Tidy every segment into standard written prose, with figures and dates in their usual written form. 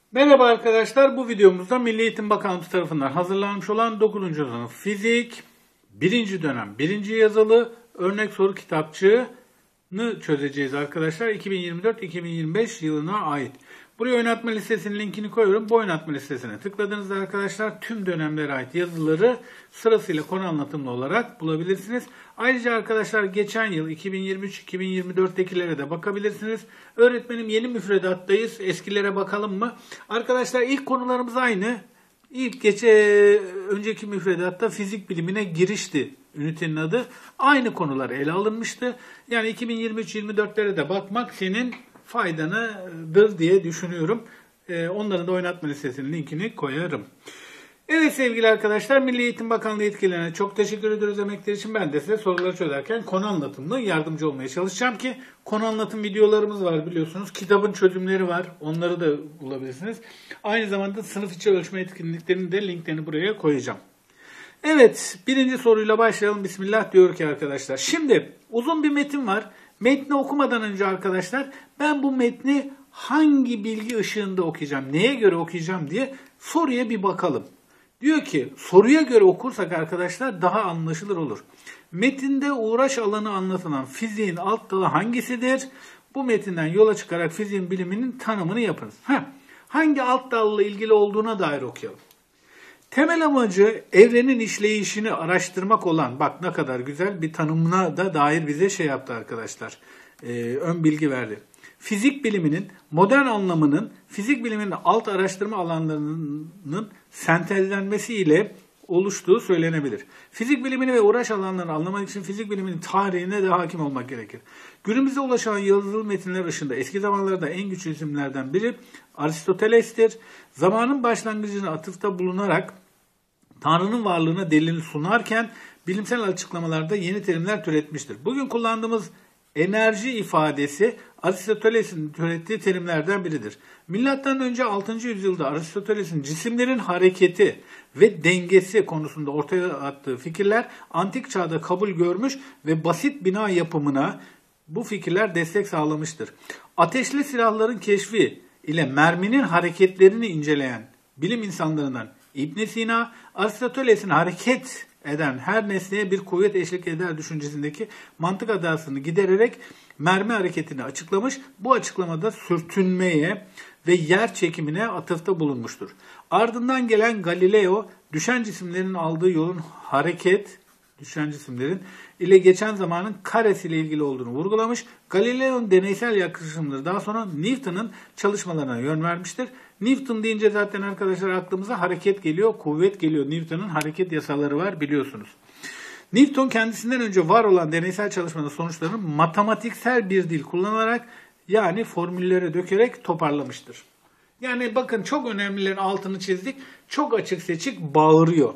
Merhaba arkadaşlar, bu videomuzda Milli Eğitim Bakanlığı tarafından hazırlanmış olan 9. sınıf fizik 1. dönem 1. yazılı örnek soru kitapçığını çözeceğiz arkadaşlar. 2024-2025 yılına ait. Buraya oynatma listesinin linkini koyuyorum. Bu oynatma listesine tıkladığınızda arkadaşlar tüm dönemlere ait yazıları sırasıyla konu anlatımlı olarak bulabilirsiniz. Ayrıca arkadaşlar geçen yıl 2023-2024'tekilere de bakabilirsiniz. Öğretmenim yeni müfredattayız. Eskilere bakalım mı? Arkadaşlar ilk konularımız aynı. Önceki müfredatta fizik bilimine girişti ünitenin adı. Aynı konular ele alınmıştı. Yani 2023-24'lere de bakmak senin faydanıdır diye düşünüyorum. Onların da oynatma listesinin linkini koyarım. Evet sevgili arkadaşlar, Milli Eğitim Bakanlığı yetkililerine çok teşekkür ediyoruz emekleri için. Ben de size soruları çözerken konu anlatımlı yardımcı olmaya çalışacağım ki konu anlatım videolarımız var biliyorsunuz. Kitabın çözümleri var. Onları da bulabilirsiniz. Aynı zamanda sınıf içi ölçme etkinliklerinin de linklerini buraya koyacağım. Evet, birinci soruyla başlayalım. Bismillah diyor ki arkadaşlar. Şimdi uzun bir metin var. Metni okumadan önce arkadaşlar ben bu metni hangi bilgi ışığında okuyacağım, neye göre okuyacağım diye soruya bir bakalım. Diyor ki soruya göre okursak arkadaşlar daha anlaşılır olur. Metinde uğraş alanı anlatılan fiziğin alt dalı hangisidir? Bu metinden yola çıkarak fiziğin biliminin tanımını yapınız. Hangi alt dalla ilgili olduğuna dair okuyalım. Temel amacı evrenin işleyişini araştırmak olan, bak ne kadar güzel bir tanımına da dair bize yaptı arkadaşlar. Ön bilgi verdi. Fizik biliminin modern anlamının fizik biliminin alt araştırma alanlarının sentezlenmesiyle oluştuğu söylenebilir. Fizik bilimini ve uğraş alanlarını anlamak için fizik biliminin tarihine de hakim olmak gerekir. Günümüze ulaşan yazılı metinler ışığında eski zamanlarda en güçlü isimlerden biri Aristoteles'tir. Zamanın başlangıcına atıfta bulunarak Tanrı'nın varlığına delil sunarken bilimsel açıklamalarda yeni terimler türetmiştir. Bugün kullandığımız enerji ifadesi Aristoteles'in türettiği terimlerden biridir. Milattan önce 6. yüzyılda Aristoteles'in cisimlerin hareketi ve dengesi konusunda ortaya attığı fikirler antik çağda kabul görmüş ve basit bina yapımına bu fikirler destek sağlamıştır. Ateşli silahların keşfi ile merminin hareketlerini inceleyen bilim insanlarından İbn Sina, Aristoteles'in hareket eden her nesneye bir kuvvet eşlik eder düşüncesindeki mantık hatasını gidererek mermi hareketini açıklamış. Bu açıklamada sürtünmeye ve yer çekimine atıfta bulunmuştur. Ardından gelen Galileo, düşen cisimlerin aldığı yolun düşen cisimlerin ile geçen zamanın karesiyle ilgili olduğunu vurgulamış. Galileo'nun deneysel yaklaşımları daha sonra Newton'un çalışmalarına yön vermiştir. Newton deyince zaten arkadaşlar aklımıza hareket geliyor, kuvvet geliyor. Newton'un hareket yasaları var biliyorsunuz. Newton kendisinden önce var olan deneysel çalışmanın sonuçlarını matematiksel bir dil kullanarak yani formüllere dökerek toparlamıştır. Yani bakın çok önemlilerin altını çizdik. Çok açık seçik bağırıyor.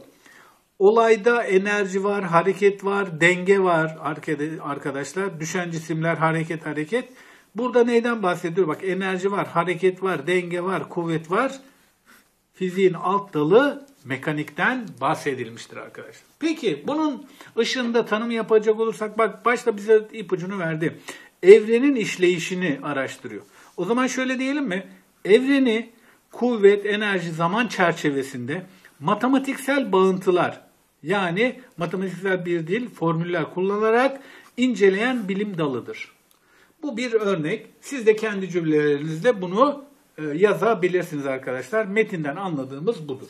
Olayda enerji var, hareket var, denge var arkadaşlar. Düşen cisimler, hareket. Burada neyden bahsediyor? Bak enerji var, hareket var, denge var, kuvvet var. Fiziğin alt dalı mekanikten bahsedilmiştir arkadaşlar. Peki bunun ışığında tanım yapacak olursak bak başta bize ipucunu verdi. Evrenin işleyişini araştırıyor. O zaman şöyle diyelim mi? Evreni kuvvet, enerji, zaman çerçevesinde matematiksel bağıntılar yani matematiksel bir dil, formüller kullanarak inceleyen bilim dalıdır. Bu bir örnek. Siz de kendi cümlelerinizde bunu yazabilirsiniz arkadaşlar. Metinden anladığımız budur.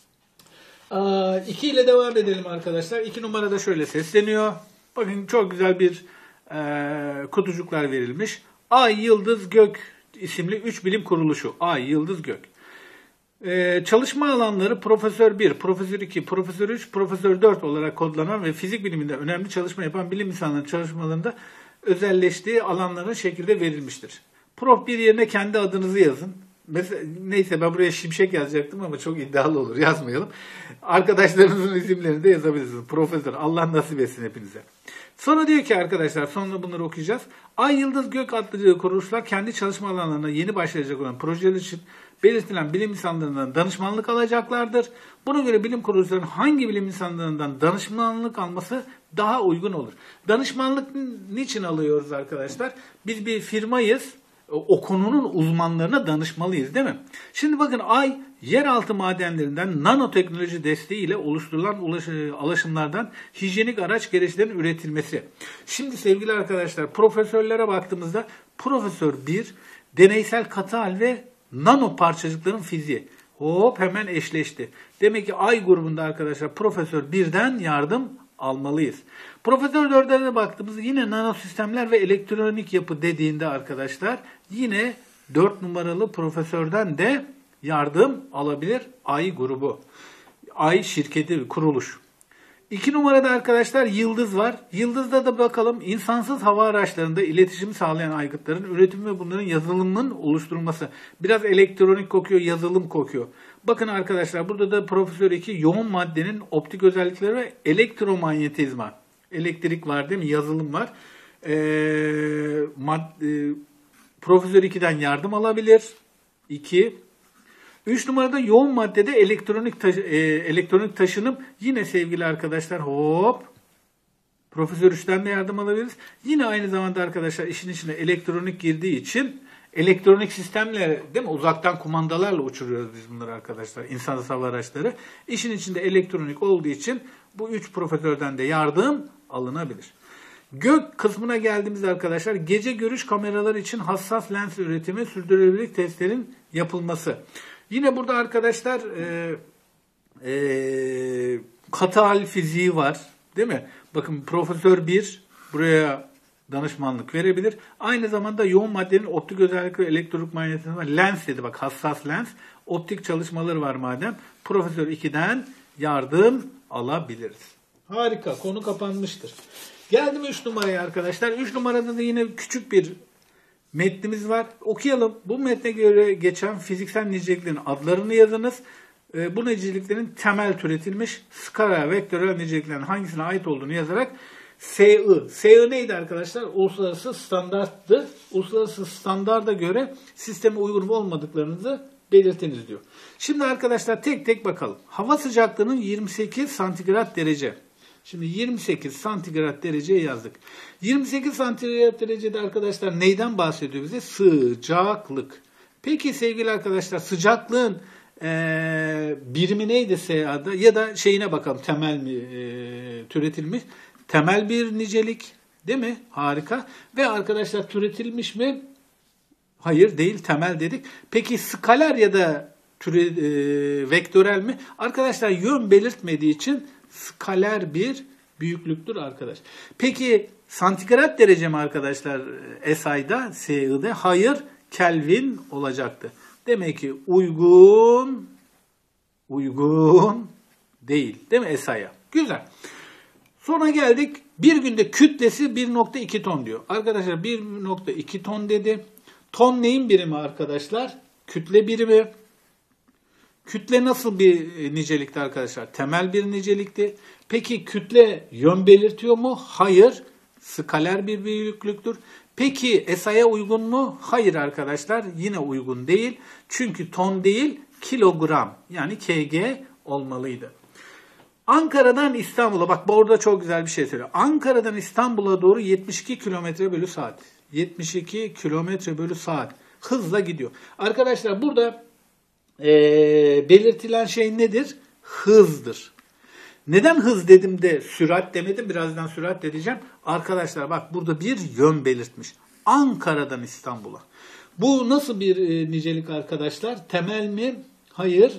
2 ile devam edelim arkadaşlar. 2 numarada şöyle sesleniyor. Bakın çok güzel bir kutucuklar verilmiş. Ay, Yıldız, Gök isimli 3 bilim kuruluşu. Ay, Yıldız, Gök. Çalışma alanları Profesör 1, Profesör 2, Profesör 3, Profesör 4 olarak kodlanan ve fizik biliminde önemli çalışma yapan bilim insanlarının çalışmalarında özelleştiği alanların şekilde verilmiştir. Prof 1 yerine kendi adınızı yazın. Mesela, neyse ben buraya Şimşek yazacaktım ama çok iddialı olur. Yazmayalım. Arkadaşlarınızın isimlerini de yazabilirsiniz. Profesör. Allah nasip etsin hepinize. Sonra diyor ki arkadaşlar sonra bunları okuyacağız. Ay, Yıldız, Gök adlı kuruluşlar kendi çalışma alanlarına yeni başlayacak olan projeler için belirtilen bilim insanlarından danışmanlık alacaklardır. Buna göre bilim kuruluşlarının hangi bilim insanlarından danışmanlık alması daha uygun olur? Danışmanlık niçin alıyoruz arkadaşlar? Biz bir firmayız o konunun uzmanlarına danışmalıyız değil mi? Şimdi bakın Ay yeraltı madenlerinden nanoteknoloji desteğiyle oluşturulan alaşımlardan hijyenik araç gereçlerin üretilmesi. Şimdi sevgili arkadaşlar profesörlere baktığımızda Profesör 1 deneysel katı hal ve nano parçacıkların fiziği. Hop hemen eşleşti. Demek ki Ay grubunda arkadaşlar Profesör 1'den yardım almalıyız. Profesör 4'e de baktığımızda yine nanosistemler ve elektronik yapı dediğinde arkadaşlar yine 4 numaralı profesörden de yardım alabilir Ay grubu. Ay şirketi, kuruluş. 2 numarada arkadaşlar Yıldız var. Yıldız'da da bakalım insansız hava araçlarında iletişim sağlayan aygıtların üretimi ve bunların yazılımının oluşturulması. Biraz elektronik kokuyor, yazılım kokuyor. Bakın arkadaşlar burada da Profesör 2 yoğun maddenin optik özellikleri ve elektromanyetizma. Elektrik var değil mi? Yazılım var. Profesör 2'den yardım alabilir. 2. 3 numarada yoğun maddede elektronik taşınım. Yine sevgili arkadaşlar hop. Profesör 3'ten de yardım alabiliriz. Yine aynı zamanda arkadaşlar işin içine elektronik girdiği için elektronik sistemle değil mi? Uzaktan kumandalarla uçuruyoruz biz bunları arkadaşlar. İnsansız hava araçları. İşin içinde elektronik olduğu için bu 3 profesörden de yardım alınabilir. Gök kısmına geldiğimizde arkadaşlar gece görüş kameraları için hassas lens üretimi, sürdürülebilirlik testlerin yapılması. Yine burada arkadaşlar katı hal fiziği var değil mi? Bakın Profesör 1 buraya danışmanlık verebilir. Aynı zamanda yoğun maddenin optik özellikleri, elektronik manyetizma, lens dedi bak hassas lens, optik çalışmaları var madem. Profesör 2'den yardım alabiliriz. Harika, konu kapanmıştır. Geldim 3 numaraya arkadaşlar. 3 numarada da yine küçük bir metnimiz var. Okuyalım. Bu metne göre geçen fiziksel niceliklerin adlarını yazınız. Bu niceliklerin temel türetilmiş skala vektörel niceliklerin hangisine ait olduğunu yazarak SI neydi arkadaşlar? Uluslararası standarttı. Uluslararası standarda göre sisteme uygun olmadıklarınızı belirtiniz diyor. Şimdi arkadaşlar tek tek bakalım. Hava sıcaklığının 28 santigrat derece. Şimdi 28 santigrat dereceye yazdık. 28 santigrat derecede arkadaşlar neyden bahsediyor bize? Sıcaklık. Peki sevgili arkadaşlar sıcaklığın birimi neydi SA'da? Ya da şeyine bakalım temel mi türetilmiş? Temel bir nicelik değil mi? Harika. Ve arkadaşlar türetilmiş mi? Hayır değil temel dedik. Peki skaler ya da vektörel mi? Arkadaşlar yön belirtmediği için skaler bir büyüklüktür arkadaş. Peki santigrat derece mi arkadaşlar SI'da, SI'de? Hayır, Kelvin olacaktı. Demek ki uygun değil. Değil mi SI'ya? Güzel. Sonra geldik. Bir günde kütlesi 1.2 ton diyor. Arkadaşlar 1.2 ton dedi. Ton neyin birimi arkadaşlar? Kütle birimi. Kütle nasıl bir nicelikti arkadaşlar? Temel bir nicelikti. Peki kütle yön belirtiyor mu? Hayır. Skaler bir büyüklüktür. Peki SI'ye uygun mu? Hayır arkadaşlar. Yine uygun değil. Çünkü ton değil kilogram yani kg olmalıydı. Ankara'dan İstanbul'a bak orada çok güzel bir şey söylüyor. Ankara'dan İstanbul'a doğru 72 km/saat. 72 km/saat hızla gidiyor. Arkadaşlar burada belirtilen şey nedir? Hızdır. Neden hız dedim de sürat demedim? Birazdan sürat edeceğim. Arkadaşlar bak burada bir yön belirtmiş. Ankara'dan İstanbul'a. Bu nasıl bir nicelik arkadaşlar? Temel mi? Hayır.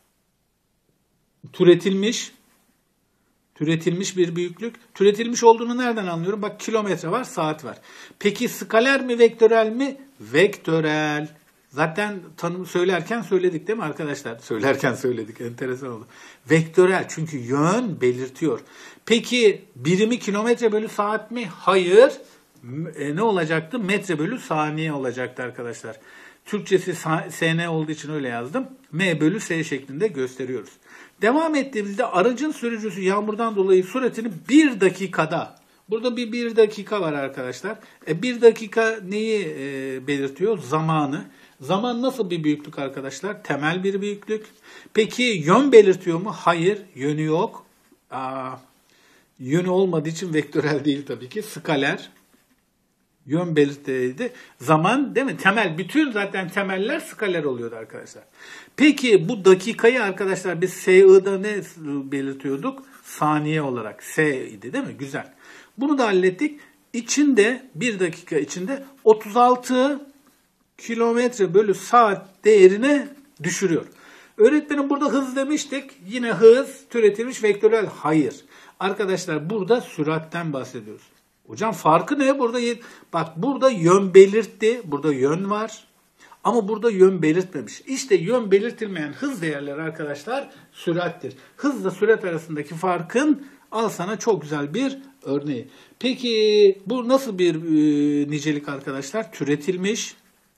Türetilmiş bir büyüklük. Türetilmiş olduğunu nereden anlıyorum? Bak kilometre var, saat var. Peki skaler mi, vektörel mi? Vektörel. Zaten tanım söylerken söyledik değil mi arkadaşlar? Söylerken söyledik. Enteresan oldu. Vektörel çünkü yön belirtiyor. Peki birimi kilometre bölü saat mi? Hayır. Ne olacaktı? Metre bölü saniye olacaktı arkadaşlar. Türkçesi SN olduğu için öyle yazdım. M bölü S şeklinde gösteriyoruz. Devam ettiğimizde aracın sürücüsü yağmurdan dolayı süratini 1 dakikada. Burada bir dakika var arkadaşlar. 1 dakika neyi belirtiyor? Zamanı. Zaman nasıl bir büyüklük arkadaşlar? Temel bir büyüklük. Peki yön belirtiyor mu? Hayır. Yönü yok. Yönü olmadığı için vektörel değil tabii ki. Skaler. Yön belirtiydi. Zaman değil mi? Temel. Bütün zaten temeller skaler oluyordu arkadaşlar. Peki bu dakikayı arkadaşlar biz SI'da ne belirtiyorduk? Saniye olarak. S idi değil mi? Güzel. Bunu da hallettik. İçinde 1 dakika içinde 36 kilometre bölü saat değerine düşürüyor. Öğretmenim burada hız demiştik. Yine hız türetilmiş vektörel. Hayır. Arkadaşlar burada süratten bahsediyoruz. Hocam farkı ne? Bak burada yön belirtti. Burada yön var. Ama burada yön belirtmemiş. İşte yön belirtilmeyen hız değerleri arkadaşlar sürattir. Hızla sürat arasındaki farkın al sana çok güzel bir örneği. Peki bu nasıl bir nicelik arkadaşlar? Türetilmiş.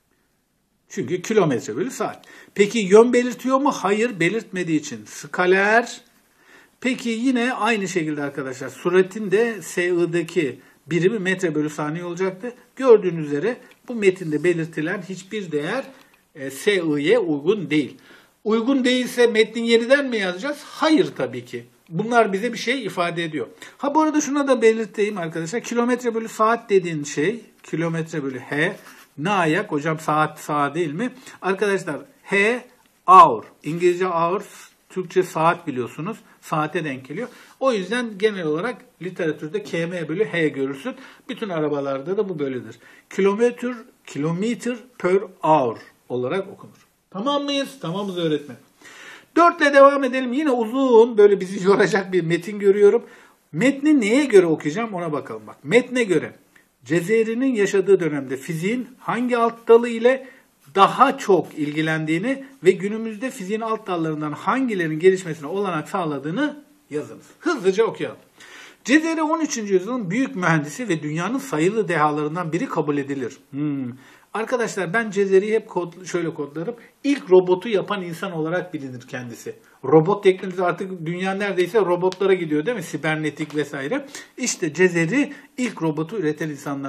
Çünkü kilometre bölü saat. Peki yön belirtiyor mu? Hayır, belirtmediği için skaler. Peki yine aynı şekilde arkadaşlar süratin de SI'deki birimi metre bölü saniye olacaktı. Gördüğünüz üzere bu metinde belirtilen hiçbir değer SI'ye uygun değil. Uygun değilse metnin yeniden mi yazacağız? Hayır tabii ki. Bunlar bize bir şey ifade ediyor. Ha bu arada şuna da belirteyim arkadaşlar. Kilometre bölü saat dediğin şey kilometre bölü H. Ne ayak? Hocam saat değil mi? Arkadaşlar H hour. İngilizce hour, Türkçe saat biliyorsunuz. Saate denk geliyor. O yüzden genel olarak literatürde km bölü H görürsün. Bütün arabalarda da bu böyledir. Kilometre per hour olarak okunur. Tamam mıyız? Tamamız öğretmen. 4 ile devam edelim. Yine uzun böyle bizi yoracak bir metin görüyorum. Metni neye göre okuyacağım ona bakalım. Bak metne göre Cezeri'nin yaşadığı dönemde fiziğin hangi alt dalı ile daha çok ilgilendiğini ve günümüzde fiziğin alt dallarından hangilerinin gelişmesine olanak sağladığını yazınız. Hızlıca okuyalım. Cezeri 13. yüzyılın büyük mühendisi ve dünyanın sayılı dehalarından biri kabul edilir. Arkadaşlar ben Cezeri'yi hep şöyle kodlarım. İlk robotu yapan insan olarak bilinir kendisi. Robot teknolojisi artık dünya neredeyse robotlara gidiyor değil mi? Sibernetik vesaire. İşte Cezeri ilk robotu üreten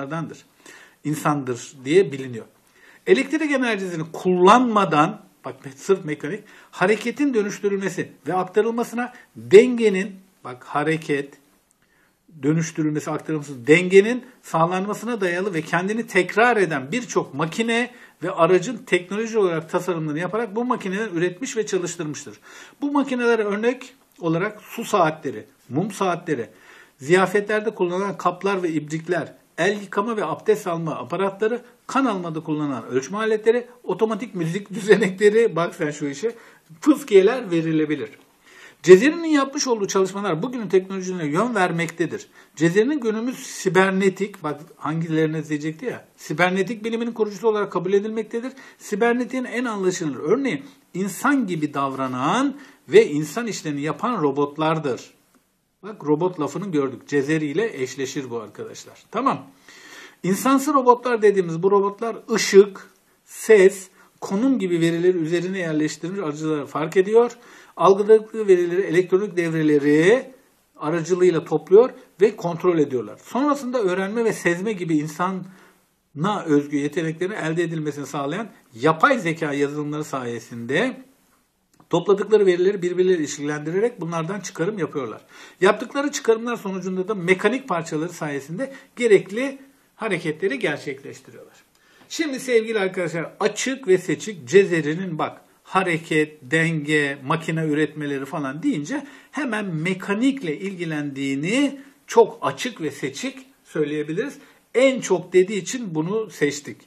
insandır diye biliniyor. Elektrik enerjisini kullanmadan, bak sırf mekanik, hareketin dönüştürülmesi ve aktarılmasına dengenin, bak hareket, dönüştürülmesi, aktarılması, dengenin sağlanmasına dayalı ve kendini tekrar eden birçok makine ve aracın teknoloji olarak tasarımlarını yaparak bu makineleri üretmiş ve çalıştırmıştır. Bu makinelere örnek olarak su saatleri, mum saatleri, ziyafetlerde kullanılan kaplar ve ibrikler, el yıkama ve abdest alma aparatları, kan almada kullanılan ölçme aletleri, otomatik müzik düzenekleri, bak sen şu işe, fıskiyeler verilebilir. Cezeri'nin yapmış olduğu çalışmalar bugünün teknolojilerine yön vermektedir. Cezeri'nin günümüz sibernetik, bak hangilerine diyecekti ya, sibernetik biliminin kurucusu olarak kabul edilmektedir. Sibernetiğin en anlaşılır örneği insan gibi davranan ve insan işlerini yapan robotlardır. Bak robot lafını gördük. Cezeri ile eşleşir bu arkadaşlar. Tamam. İnsansı robotlar dediğimiz bu robotlar ışık, ses, konum gibi verileri üzerine yerleştirilmiş aracıları fark ediyor. Algıladıkları verileri elektronik devreleri aracılığıyla topluyor ve kontrol ediyorlar. Sonrasında öğrenme ve sezme gibi insana özgü yeteneklerin elde edilmesini sağlayan yapay zeka yazılımları sayesinde topladıkları verileri birbirleriyle ilişkilendirerek bunlardan çıkarım yapıyorlar. Yaptıkları çıkarımlar sonucunda da mekanik parçaları sayesinde gerekli hareketleri gerçekleştiriyorlar. Şimdi sevgili arkadaşlar açık ve seçik Cezeri'nin bak hareket, denge, makine üretmeleri falan deyince hemen mekanikle ilgilendiğini çok açık ve seçik söyleyebiliriz. En çok dediği için bunu seçtik.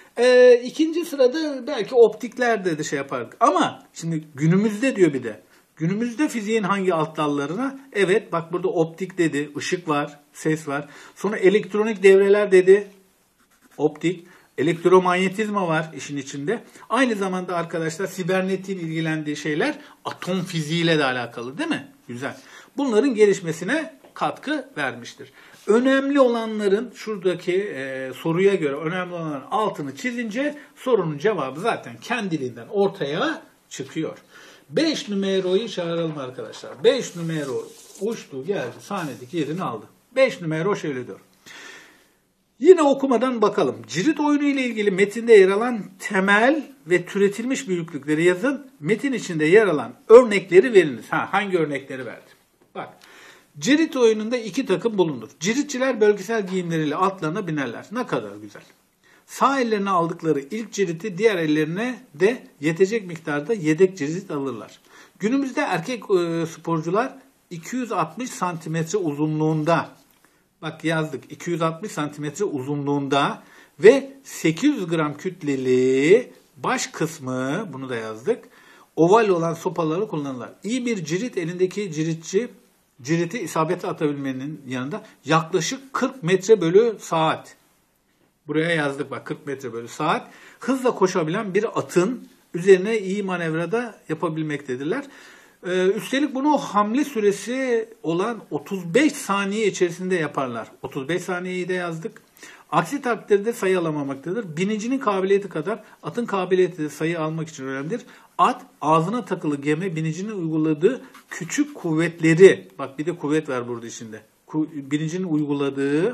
İkinci sırada belki optiklerde de şey yapardık. Ama şimdi günümüzde diyor bir de. Günümüzde fiziğin hangi alt dallarına? Evet bak burada optik dedi. Işık var, ses var. Sonra elektronik devreler dedi. Optik. Elektromanyetizma var işin içinde. Aynı zamanda arkadaşlar sibernetiğin ilgilendiği şeyler atom fiziğiyle de alakalı değil mi? Güzel. Bunların gelişmesine katkı vermiştir. Önemli olanların şuradaki soruya göre önemli olanların altını çizince sorunun cevabı zaten kendiliğinden ortaya çıkıyor. 5 numarayı çağıralım arkadaşlar. 5 numara uçtu geldi sahnedeki yerini aldı. 5 numara şöyle diyor. Yine okumadan bakalım. Cirit oyunu ile ilgili metinde yer alan temel ve türetilmiş büyüklükleri yazın. Metin içinde yer alan örnekleri veriniz. Hangi örnekleri verdim? Bak. Cirit oyununda 2 takım bulunur. Ciritçiler bölgesel giyimleriyle atlarına binerler. Ne kadar güzel. Sağ ellerine aldıkları ilk ciriti diğer ellerine de yetecek miktarda yedek cirit alırlar. Günümüzde erkek sporcular 260 santimetre uzunluğunda, bak yazdık 260 santimetre uzunluğunda ve 800 gram kütleli baş kısmı, bunu da yazdık, oval olan sopaları kullanırlar. İyi bir cirit elindeki ciritçi ciriti isabetli atabilmenin yanında yaklaşık 40 metre bölü saat. Buraya yazdık bak 40 metre bölü saat. Hızla koşabilen bir atın üzerine iyi manevrada yapabilmektedirler. Üstelik bunu hamle süresi olan 35 saniye içerisinde yaparlar. 35 saniyeyi de yazdık. Aksi takdirde sayı alamamaktadır. Binicinin kabiliyeti kadar atın kabiliyeti de sayı almak için önemlidir. At ağzına takılı geme binicinin uyguladığı küçük kuvvetleri, bak bir de kuvvet var burada içinde. Binicinin uyguladığı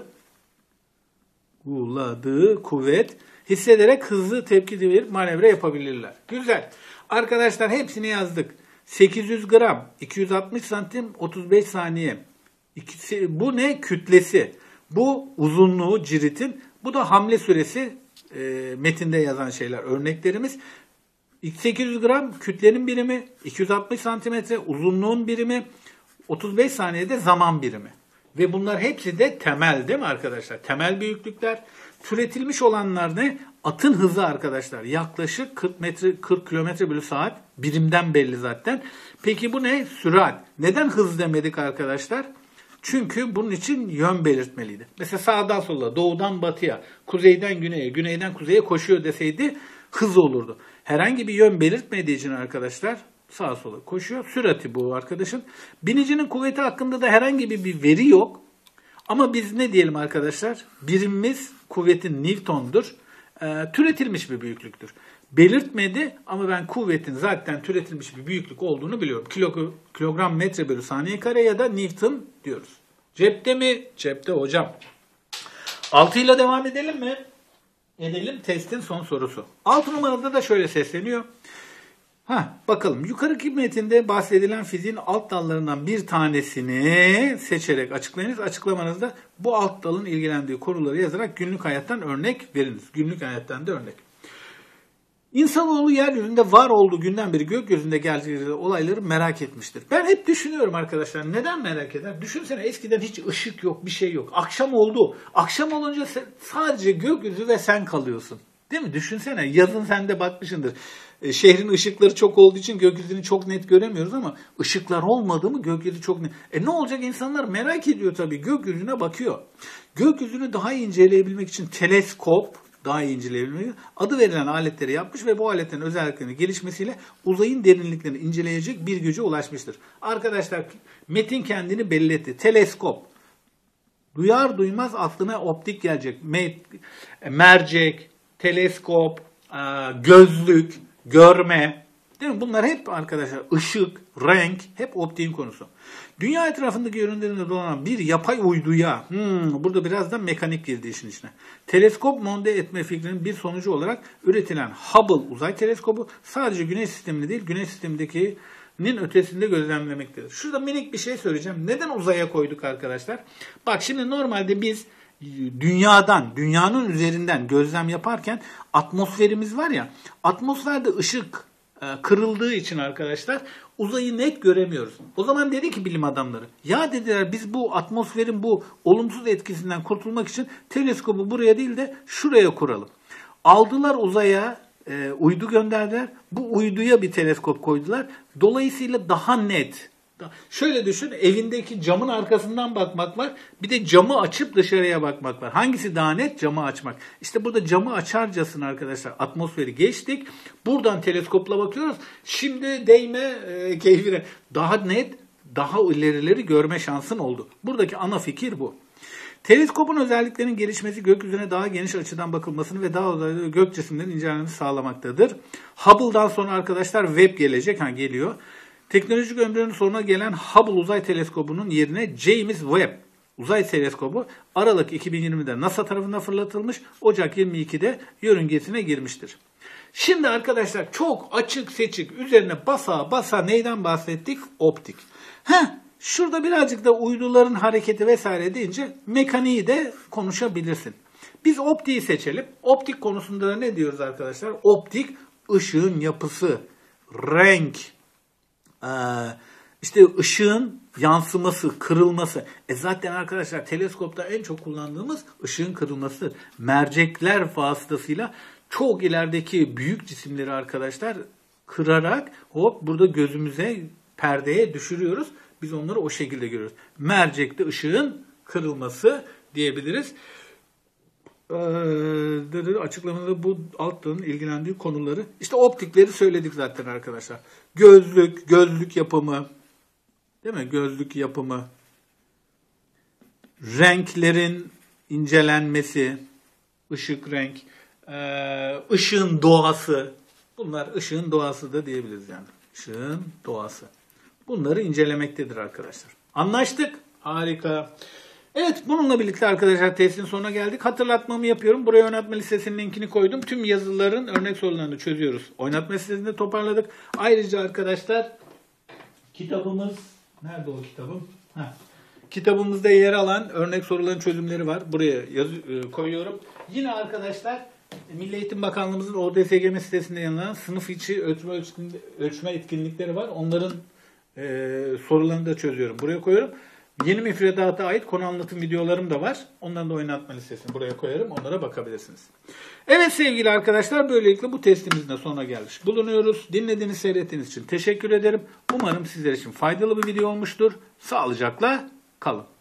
kuvvet hissederek hızlı tepki verip manevra yapabilirler. Güzel. Arkadaşlar hepsini yazdık. 800 gram, 260 santim, 35 saniye. Bu ne? Kütlesi. Bu uzunluğu ciritin. Bu da hamle süresi. Metinde yazan şeyler, örneklerimiz. 800 gram kütlenin birimi, 260 santimetre uzunluğun birimi, 35 saniyede zaman birimi. Ve bunlar hepsi de temel değil mi arkadaşlar? Temel büyüklükler. Türetilmiş olanlar ne? Atın hızı arkadaşlar. Yaklaşık 40 kilometre bölü saat. Birimden belli zaten. Peki bu ne? Sürat. Neden hız demedik arkadaşlar? Çünkü bunun için yön belirtmeliydi. Mesela sağdan sola, doğudan batıya, kuzeyden güneye, güneyden kuzeye koşuyor deseydi hız olurdu. Herhangi bir yön belirtmediği için arkadaşlar sağa sola koşuyor. Sürati bu arkadaşın. Binicinin kuvveti hakkında da herhangi bir veri yok. Ama biz ne diyelim arkadaşlar? Birimimiz kuvvetin Newton'dur. Türetilmiş bir büyüklüktür. Belirtmedi ama ben kuvvetin zaten türetilmiş bir büyüklük olduğunu biliyorum. Kilogram metre bölü saniye kare ya da Newton diyoruz. Cepte mi? Cepte hocam. 6 ile devam edelim mi? Edelim, testin son sorusu. 6 numarada da şöyle sesleniyor. Bakalım yukarıki metinde bahsedilen fiziğin alt dallarından bir tanesini seçerek açıklayınız. Açıklamanızda bu alt dalın ilgilendiği konuları yazarak günlük hayattan örnek veriniz. Günlük hayattan da örnek. İnsanoğlu yeryüzünde var olduğu günden beri gökyüzünde geldiği olayları merak etmiştir. Ben hep düşünüyorum arkadaşlar. Neden merak eder? Düşünsene eskiden hiç ışık yok, bir şey yok. Akşam oldu. Akşam olunca sadece gökyüzü ve sen kalıyorsun. Değil mi? Düşünsene. Yazın sen de bakmışsındır. Şehrin ışıkları çok olduğu için gökyüzünü çok net göremiyoruz ama ışıklar olmadı mı gökyüzü çok net. Ne olacak? İnsanlar merak ediyor tabii. Gökyüzüne bakıyor. Gökyüzünü daha iyi inceleyebilmek için teleskop, daha iyi inceleyebilmek adı verilen aletleri yapmış ve bu aletlerin özelliklerinin gelişmesiyle uzayın derinliklerini inceleyecek bir güce ulaşmıştır. Arkadaşlar metin kendini belli etti. Teleskop. Duyar duymaz aklına optik gelecek. Mercek, teleskop, gözlük, görme. Değil mi? Bunlar hep arkadaşlar ışık, renk hep optiğin konusu. Dünya etrafındaki yörüngelerinde dolanan bir yapay uyduya, burada biraz da mekanik girdi işin içine. Teleskop monte etme fikrinin bir sonucu olarak üretilen Hubble uzay teleskobu sadece Güneş sistemini değil, Güneş sistemindekinin ötesinde gözlemlemektedir. Şurada minik bir şey söyleyeceğim. Neden uzaya koyduk arkadaşlar? Bak şimdi normalde biz dünyanın üzerinden gözlem yaparken atmosferimiz var ya, atmosferde ışık kırıldığı için arkadaşlar uzayı net göremiyoruz. O zaman dedi ki bilim adamları, ya dediler biz bu atmosferin bu olumsuz etkisinden kurtulmak için teleskobu buraya değil de şuraya kuralım. Aldılar uzaya uydu gönderdiler. Bu uyduya bir teleskop koydular. Dolayısıyla daha net. Şöyle düşün, evindeki camın arkasından bakmak var. Bir de camı açıp dışarıya bakmak var. Hangisi daha net? Camı açmak. İşte burada camı açarcasına arkadaşlar atmosferi geçtik. Buradan teleskopla bakıyoruz. Şimdi değme keyfine. Daha net, daha ilerileri görme şansın oldu. Buradaki ana fikir bu. Teleskopun özelliklerinin gelişmesi gökyüzüne daha geniş açıdan bakılmasını ve daha uzaylı gök cisimlerinin incelenmesini sağlamaktadır. Hubble'dan sonra arkadaşlar Webb gelecek. Geliyor. Teknolojik ömrünün sonuna gelen Hubble Uzay Teleskobu'nun yerine James Webb Uzay Teleskobu Aralık 2020'de NASA tarafından fırlatılmış, Ocak 22'de yörüngesine girmiştir. Şimdi arkadaşlar çok açık seçik üzerine basa basa neyden bahsettik? Optik. Şurada birazcık da uyduların hareketi vesaire deyince mekaniği de konuşabilirsin. Biz optiği seçelim. Optik konusunda da ne diyoruz arkadaşlar? Optik, ışığın yapısı, renk, işte ışığın yansıması, kırılması. Zaten arkadaşlar teleskopta en çok kullandığımız ışığın kırılması. Mercekler vasıtasıyla çok ilerideki büyük cisimleri arkadaşlar kırarak hop burada gözümüze, perdeye düşürüyoruz. Biz onları o şekilde görüyoruz. Mercekte ışığın kırılması diyebiliriz. Açıklamada bu alt dalın ilgilendiği konuları. İşte optikleri söyledik zaten arkadaşlar. Gözlük yapımı, değil mi? Gözlük yapımı, renklerin incelenmesi, ışık, renk, ışığın doğası. Bunlar ışığın doğası da diyebiliriz yani. Işığın doğası. Bunları incelemektedir arkadaşlar. Anlaştık. Harika. Evet, bununla birlikte arkadaşlar testin sonuna geldik. Hatırlatmamı yapıyorum. Buraya oynatma listesinin linkini koydum. Tüm yazıların örnek sorularını çözüyoruz. Oynatma listesinde toparladık. Ayrıca arkadaşlar kitabımız, nerede o kitabım? Kitabımızda yer alan örnek soruların çözümleri var. Buraya koyuyorum. Yine arkadaşlar Milli Eğitim Bakanlığımızın ODSGM sitesinde yayınlanan sınıf içi ölçme etkinlikleri var. Onların sorularını da çözüyorum. Buraya koyuyorum. Yeni müfredata ait konu anlatım videolarım da var. Onların da oynatma listesini buraya koyarım. Onlara bakabilirsiniz. Evet sevgili arkadaşlar, böylelikle bu testimizin de sonuna gelmiş bulunuyoruz. Dinlediğiniz, seyrettiğiniz için teşekkür ederim. Umarım sizler için faydalı bir video olmuştur. Sağlıcakla kalın.